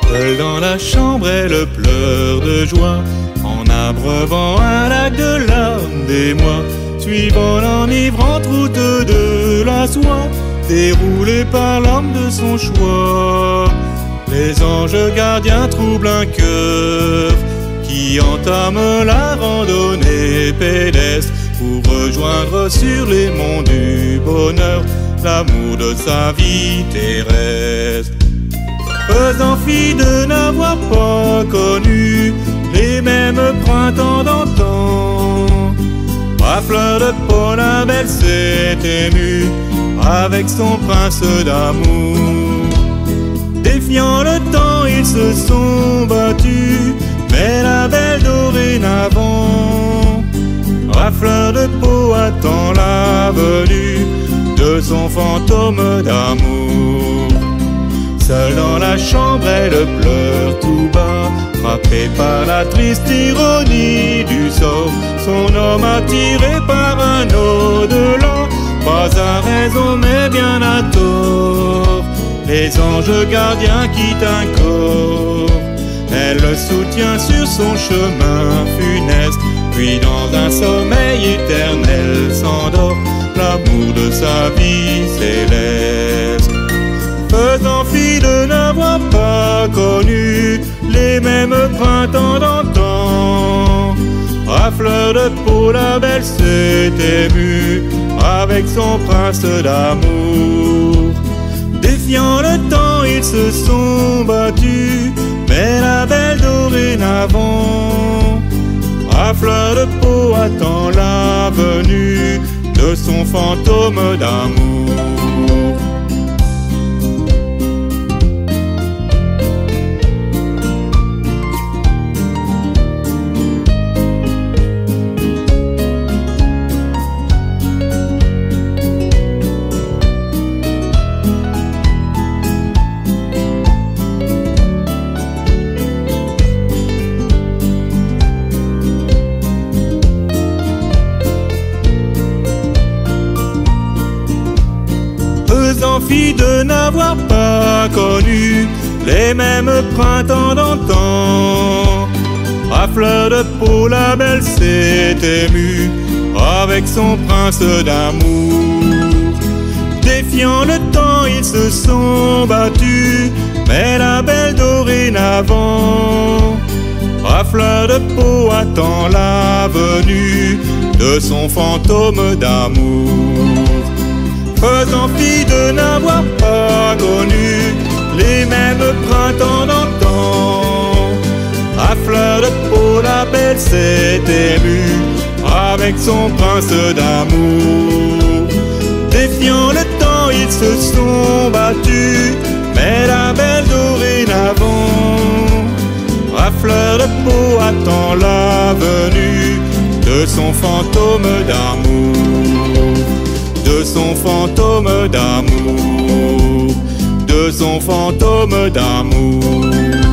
Seule dans la chambre, elle pleure de joie, en abreuvant un lac de larmes d'émoi, suivant l'enivrante route de la soie, déroulée par l'homme de son choix. Les anges gardiens troublent un cœur qui entame la randonnée pédestre pour rejoindre sur les monts du bonheur l'amour de sa vie terrestre. Faisant fi de n'avoir pas connu les mêmes printemps d'antan, à fleur de peau la belle s'est émue avec son prince d'amour. Défiant le temps, ils se sont battus, mais la belle dorénavant, à fleur de peau, attend la venue de son fantôme d'amour. Seule dans la chambre, elle pleure tout bas, frappée par la triste ironie du sort. Son homme attiré par un au-delà, pas à raison mais bien à tort. Les anges gardiens quittent un corps, elle le soutient sur son chemin funeste, puis dans un sommeil éternel s'endort l'amour de sa vie céleste. Faisant fi de n'avoir pas connu les mêmes printemps d'antan, à fleur de peau la belle s'est émue avec son prince d'amour. Défiant le temps, ils se sont battus, mais la belle dorénavant, à fleur de peau, attend la venue de son fantôme d'amour. Faisant fi de n'avoir pas connu les mêmes printemps d'antan, à fleur de peau la belle s'est émue avec son prince d'amour. Défiant le temps, ils se sont battus, mais la belle dorénavant, à fleur de peau, attend la venue de son fantôme d'amour. Faisant fi de n'avoir pas connu les mêmes printemps d'antan, à fleur de peau la belle s'est émue avec son prince d'amour. Défiant le temps, ils se sont battus, mais la belle dorénavant, à fleur de peau, attend la venue de son fantôme d'amour, de son fantôme d'amour, de son fantôme d'amour.